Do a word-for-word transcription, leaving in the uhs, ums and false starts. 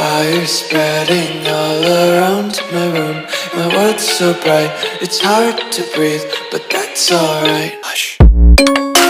Fire spreading all around my room. My world's so bright, it's hard to breathe, but that's alright. Hush.